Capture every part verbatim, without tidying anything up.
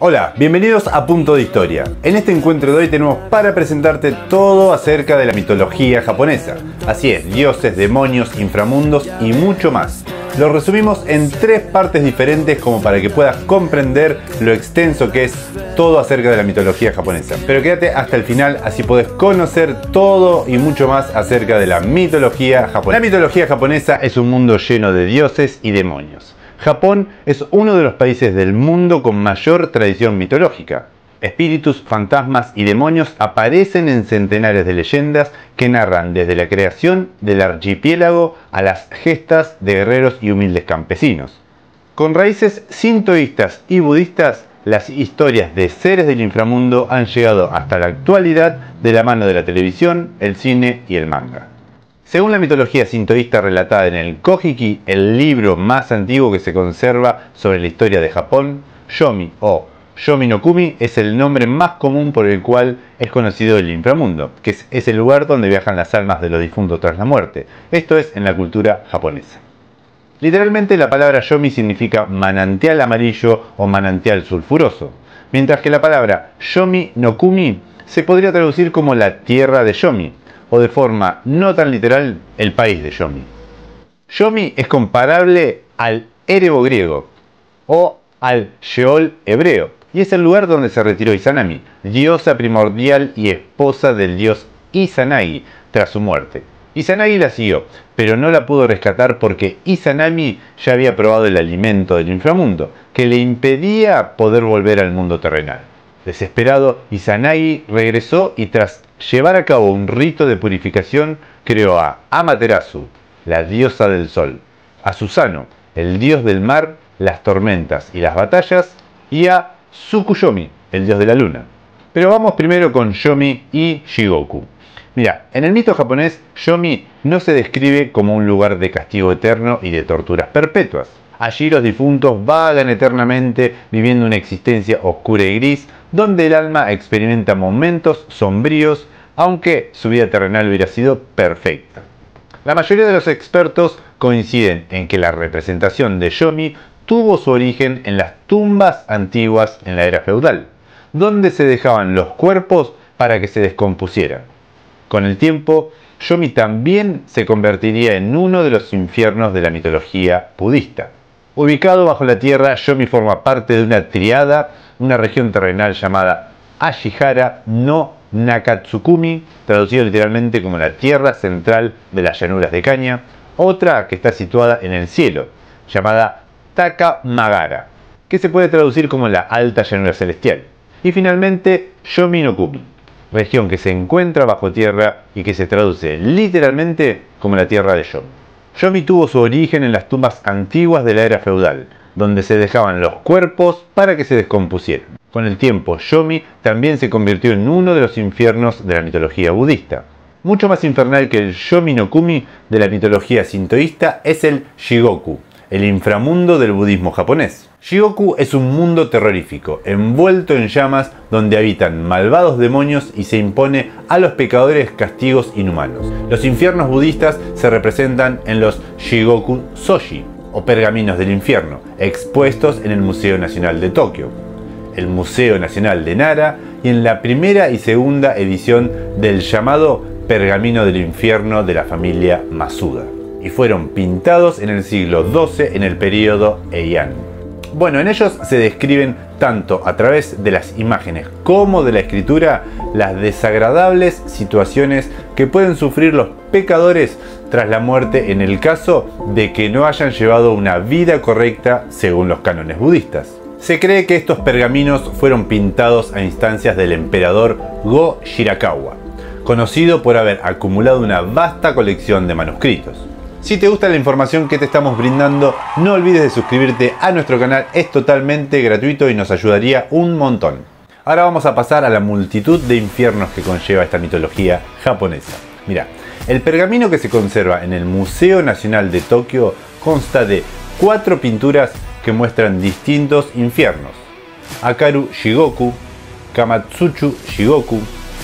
Hola, bienvenidos a Punto de Historia. En este encuentro de hoy tenemos para presentarte todo acerca de la mitología japonesa. Así es, dioses, demonios, inframundos y mucho más. Lo resumimos en tres partes diferentes como para que puedas comprender lo extenso que es todo acerca de la mitología japonesa. Pero quédate hasta el final, así podés conocer todo y mucho más acerca de la mitología japonesa. La mitología japonesa es un mundo lleno de dioses y demonios. Japón es uno de los países del mundo con mayor tradición mitológica. Espíritus, fantasmas y demonios aparecen en centenares de leyendas que narran desde la creación del archipiélago a las gestas de guerreros y humildes campesinos. Con raíces sintoístas y budistas, las historias de seres del inframundo han llegado hasta la actualidad de la mano de la televisión, el cine y el manga. Según la mitología sintoísta relatada en el Kojiki, el libro más antiguo que se conserva sobre la historia de Japón, Yomi o Yomi no Kumi es el nombre más común por el cual es conocido el inframundo, que es ese lugar donde viajan las almas de los difuntos tras la muerte. Esto es en la cultura japonesa. Literalmente la palabra Yomi significa manantial amarillo o manantial sulfuroso, mientras que la palabra Yomi no Kumi se podría traducir como la tierra de Yomi, o de forma no tan literal, el país de Yomi. Yomi es comparable al Erebo griego o al Sheol hebreo, y es el lugar donde se retiró Izanami, diosa primordial y esposa del dios Izanagi, tras su muerte. Izanagi la siguió, pero no la pudo rescatar porque Izanami ya había probado el alimento del inframundo, que le impedía poder volver al mundo terrenal. Desesperado, Izanagi regresó y tras llevar a cabo un rito de purificación, creó a Amaterasu, la diosa del sol, a Susanoo, el dios del mar, las tormentas y las batallas, y a Tsukuyomi, el dios de la luna. Pero vamos primero con Yomi y Shigoku. Mira, en el mito japonés, Yomi no se describe como un lugar de castigo eterno y de torturas perpetuas. Allí los difuntos vagan eternamente viviendo una existencia oscura y gris, donde el alma experimenta momentos sombríos, aunque su vida terrenal hubiera sido perfecta. La mayoría de los expertos coinciden en que la representación de Yomi tuvo su origen en las tumbas antiguas en la era feudal, donde se dejaban los cuerpos para que se descompusieran. Con el tiempo, Yomi también se convertiría en uno de los infiernos de la mitología budista. Ubicado bajo la tierra, Yomi forma parte de una triada, una región terrenal llamada Ashihara no Nakatsukumi, traducido literalmente como la tierra central de las llanuras de caña, otra que está situada en el cielo, llamada Takamagara, que se puede traducir como la alta llanura celestial, y finalmente Yomi no Kumi, región que se encuentra bajo tierra y que se traduce literalmente como la tierra de Yomi. Yomi tuvo su origen en las tumbas antiguas de la era feudal, donde se dejaban los cuerpos para que se descompusieran. Con el tiempo, Yomi también se convirtió en uno de los infiernos de la mitología budista. Mucho más infernal que el Yomi no Kumi de la mitología sintoísta es el Shigoku, el inframundo del budismo japonés. Shigoku es un mundo terrorífico, envuelto en llamas, donde habitan malvados demonios y se impone a los pecadores castigos inhumanos. Los infiernos budistas se representan en los Shigoku Soshi, o pergaminos del infierno, expuestos en el Museo Nacional de Tokio, el Museo Nacional de Nara y en la primera y segunda edición del llamado Pergamino del Infierno de la familia Masuda, y fueron pintados en el siglo doce en el período Heian. Bueno, en ellos se describen tanto a través de las imágenes como de la escritura las desagradables situaciones que pueden sufrir los pecadores tras la muerte en el caso de que no hayan llevado una vida correcta según los cánones budistas. Se cree que estos pergaminos fueron pintados a instancias del emperador Go Shirakawa, conocido por haber acumulado una vasta colección de manuscritos. Si te gusta la información que te estamos brindando, no olvides de suscribirte a nuestro canal, es totalmente gratuito y nos ayudaría un montón. Ahora vamos a pasar a la multitud de infiernos que conlleva esta mitología japonesa. Mira, el pergamino que se conserva en el Museo Nacional de Tokio consta de cuatro pinturas que muestran distintos infiernos: Akaru Shigoku, Kamatsuchu Shigoku,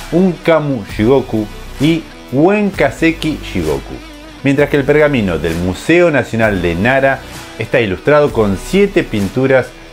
Unkamu Shigoku y Uenkaseki Shigoku. Mientras que el pergamino del Museo Nacional de Nara está ilustrado con siete pinturas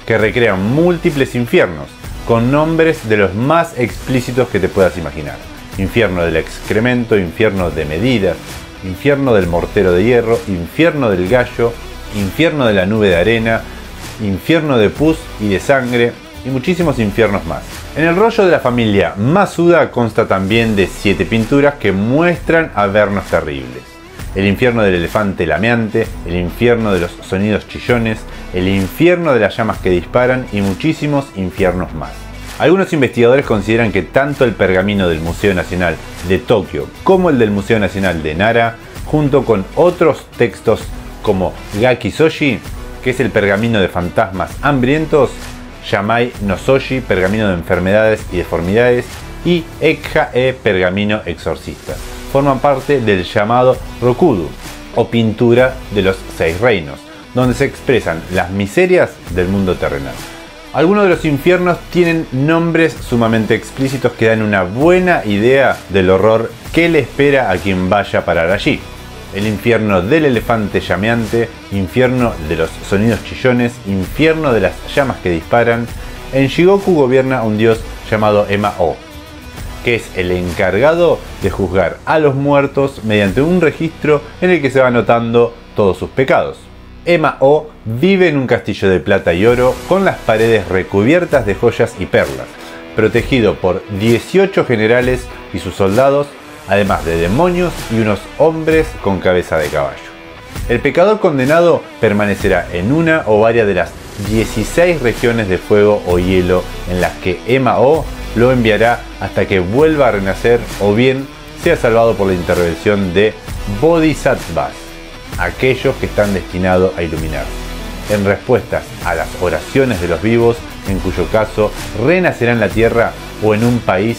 que recrean múltiples infiernos, con nombres de los más explícitos que te puedas imaginar. Infierno del excremento, infierno de medidas, infierno del mortero de hierro, infierno del gallo, infierno de la nube de arena, infierno de pus y de sangre, y muchísimos infiernos más. En el rollo de la familia Masuda consta también de siete pinturas que muestran avernos terribles. El infierno del elefante lameante, el infierno de los sonidos chillones, el infierno de las llamas que disparan y muchísimos infiernos más. Algunos investigadores consideran que tanto el pergamino del Museo Nacional de Tokio como el del Museo Nacional de Nara, junto con otros textos como Gakisoshi, que es el pergamino de fantasmas hambrientos, Yamai no Soji, pergamino de enfermedades y deformidades, y Ekha-e, pergamino exorcista, forman parte del llamado Rokudu, o pintura de los seis reinos, donde se expresan las miserias del mundo terrenal. Algunos de los infiernos tienen nombres sumamente explícitos que dan una buena idea del horror que le espera a quien vaya a parar allí. El infierno del elefante llameante, infierno de los sonidos chillones, infierno de las llamas que disparan. En Shigoku gobierna un dios llamado Ema-o, que es el encargado de juzgar a los muertos mediante un registro en el que se va anotando todos sus pecados. Ema-o vive en un castillo de plata y oro con las paredes recubiertas de joyas y perlas, protegido por dieciocho generales y sus soldados, además de demonios y unos hombres con cabeza de caballo. El pecador condenado permanecerá en una o varias de las dieciséis regiones de fuego o hielo en las que Ema-o lo enviará hasta que vuelva a renacer o bien sea salvado por la intervención de bodhisattvas, aquellos que están destinados a iluminarse, en respuestas a las oraciones de los vivos, en cuyo caso renacerá en la tierra o en un país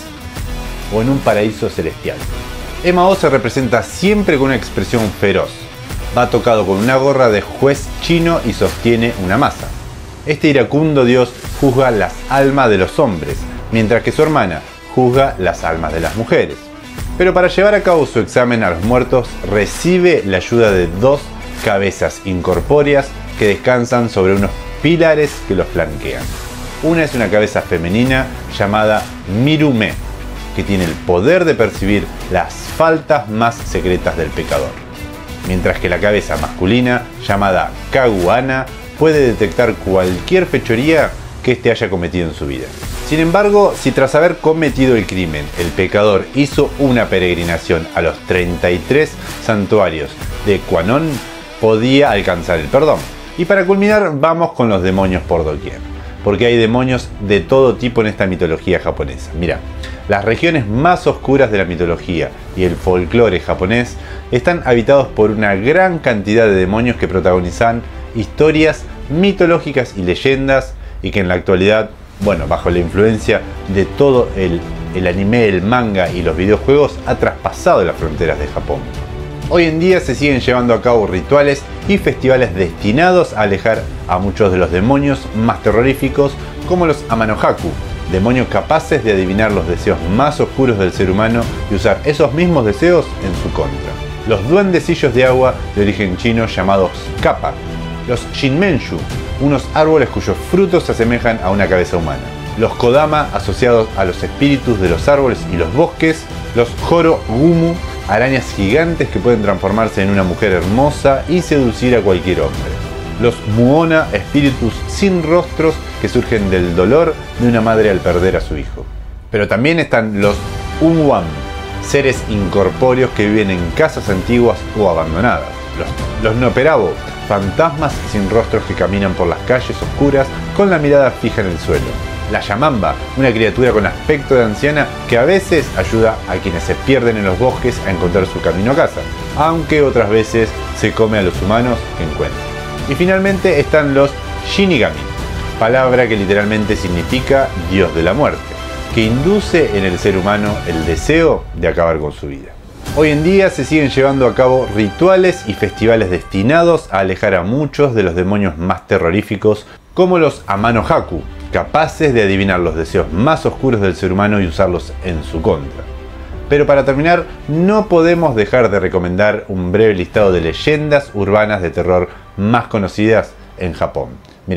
o en un paraíso celestial. Ema-o se representa siempre con una expresión feroz. Va tocado con una gorra de juez chino y sostiene una maza. Este iracundo dios juzga las almas de los hombres, mientras que su hermana juzga las almas de las mujeres. Pero para llevar a cabo su examen a los muertos, recibe la ayuda de dos cabezas incorpóreas que descansan sobre unos pilares que los flanquean. Una es una cabeza femenina llamada Mirume, que tiene el poder de percibir las faltas más secretas del pecador, mientras que la cabeza masculina, llamada Kaguana, puede detectar cualquier fechoría que éste haya cometido en su vida. Sin embargo, si tras haber cometido el crimen, el pecador hizo una peregrinación a los treinta y tres santuarios de Kwannon, podía alcanzar el perdón. Y para culminar, vamos con los demonios por doquier, porque hay demonios de todo tipo en esta mitología japonesa. Mira, las regiones más oscuras de la mitología y el folclore japonés están habitados por una gran cantidad de demonios que protagonizan historias mitológicas y leyendas, y que en la actualidad, bueno, bajo la influencia de todo el, el anime, el manga y los videojuegos, ha traspasado las fronteras de Japón. Hoy en día se siguen llevando a cabo rituales y festivales destinados a alejar a muchos de los demonios más terroríficos, como los Amanohaku, demonios capaces de adivinar los deseos más oscuros del ser humano y usar esos mismos deseos en su contra. Los duendecillos de agua de origen chino llamados Kappa. Los Shinmenshu, unos árboles cuyos frutos se asemejan a una cabeza humana. Los Kodama, asociados a los espíritus de los árboles y los bosques. Los Horo-gumu, arañas gigantes que pueden transformarse en una mujer hermosa y seducir a cualquier hombre. Los Muona, espíritus sin rostros que surgen del dolor de una madre al perder a su hijo. Pero también están los Unwan, seres incorpóreos que viven en casas antiguas o abandonadas. Los, los Noperabo, fantasmas sin rostros que caminan por las calles oscuras con la mirada fija en el suelo. La Yamamba, una criatura con aspecto de anciana que a veces ayuda a quienes se pierden en los bosques a encontrar su camino a casa, aunque otras veces se come a los humanos que encuentra. Y finalmente están los Shinigami, palabra que literalmente significa Dios de la muerte, que induce en el ser humano el deseo de acabar con su vida. Hoy en día se siguen llevando a cabo rituales y festivales destinados a alejar a muchos de los demonios más terroríficos, como los Amanohaku, capaces de adivinar los deseos más oscuros del ser humano y usarlos en su contra. Pero para terminar, no podemos dejar de recomendar un breve listado de leyendas urbanas de terror más conocidas en Japón. Mira,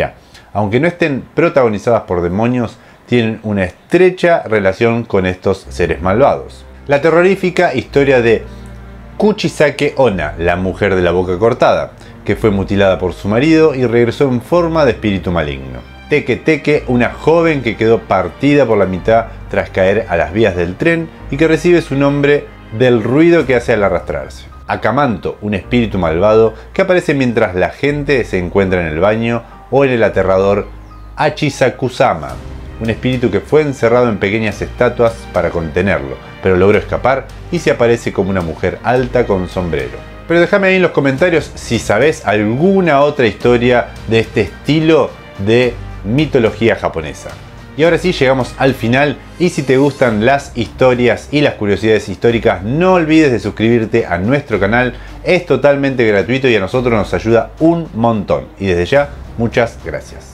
aunque no estén protagonizadas por demonios, tienen una estrecha relación con estos seres malvados. La terrorífica historia de Kuchisake Onna, la mujer de la boca cortada, que fue mutilada por su marido y regresó en forma de espíritu maligno. Teke Teke, una joven que quedó partida por la mitad tras caer a las vías del tren y que recibe su nombre del ruido que hace al arrastrarse. Akamanto, un espíritu malvado que aparece mientras la gente se encuentra en el baño, o en el aterrador Achisakusama, un espíritu que fue encerrado en pequeñas estatuas para contenerlo, pero logró escapar y se aparece como una mujer alta con sombrero. Pero déjame ahí en los comentarios si sabes alguna otra historia de este estilo de mitología japonesa. Y ahora sí, llegamos al final, y si te gustan las historias y las curiosidades históricas, no olvides de suscribirte a nuestro canal. Es totalmente gratuito y a nosotros nos ayuda un montón. Y desde ya, muchas gracias.